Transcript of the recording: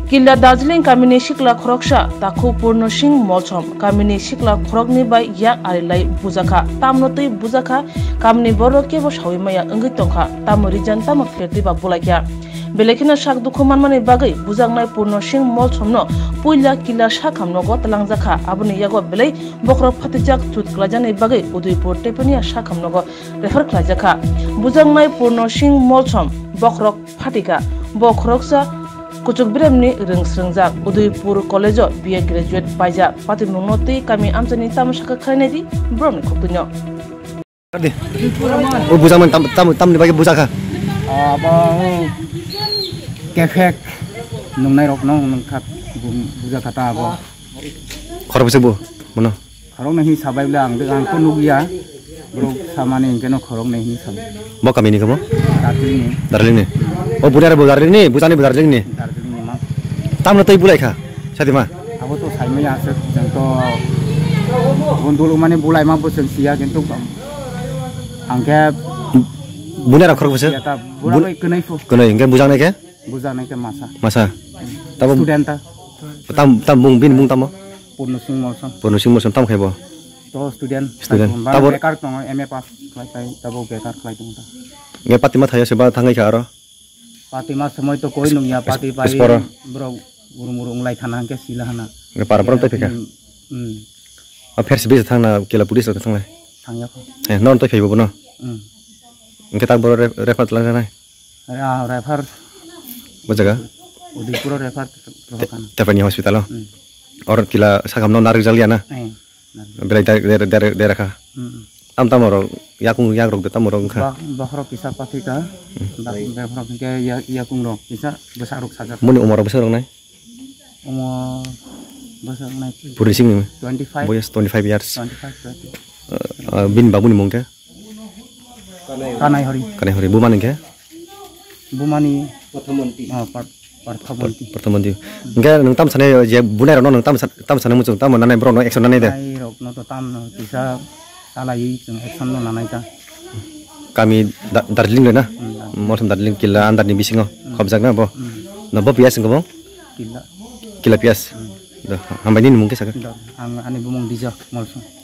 Kila Darjeeling kamini shikla khoroksa takhu purno sing molchom kamini shikla khorokni bai yak arilai bujaka tamnotei bujaka kamini borok kebo sawimaya engi tongkha tamorijan tamak ferti ba bulakya belekina shak dukhu manmani bagai bujangnai purno sing molchomno puila kila shakamnogo talangjaka abuni yago belai bokrok phatijak thut klajani bagai Udaipur tepania shakamnogo refer klajaka bujangnai purno sing molchom bokrok phatika bokroksa Kucuk Biremni Ringsringjak Udaipur College BA graduate paija patimungno kami amsani tamasaka khainedi bromni khoktunyo Ade o bujaman tam ni bagi bujaka aba kekek nungnai rok nong khat bujaka ta aba khorobse bu mono khorong nahi sabai bla ang ko nugia bro samane ingkeno khorong nahi sab mo kami ni kamo darling ni o budar ni bujani darling ni tamno tei bulai kha sadima abo to saimai ase jangto bondul mane bulai ma bo sia kintu angke bunera khorok bose ta bulai kenai fo kenai ingke bujang nai ke masa tabo student ta tam bung bin bung tamo purno sing mosam tam khaibo to student tabo bekar to MA pass klai tabo bekar klai tung ta nge patima thaya seba thangai kha aro Patima semoy to koi nung ya pati pai bro guru nglai thana ke sila hana nge para prom tai pheka a phers be thangna kela pulis ta thanglai thangya ko non tai pheibo no nge tak bor refer tlang nai refer bojaga Udaipur refer prokan Tapani hospital or kila sakam non narik jaliana belai daerah kha tam oro yakung yagrok de tam oro kha bahro kisa patika bahro ke yakung ro kisa besaruk saja muni umur besar nai umur besar nai purising ni 25 boys 25 years 25 bin babu ni mongke kanai hari buman ke bumani pertemuan enggak nang tam sane je bunai ro nang tam sane mucung tam nanai bro no action nanai de ai rok no to tam no kisa salai jeng action no nanai ta kami Darjeeling le na mosam Darjeeling kila andar ni bisingo khobjak na bo na bo pias ngbo kila kila pias dah hambani mungkin sakit ang ani bumong dijak molso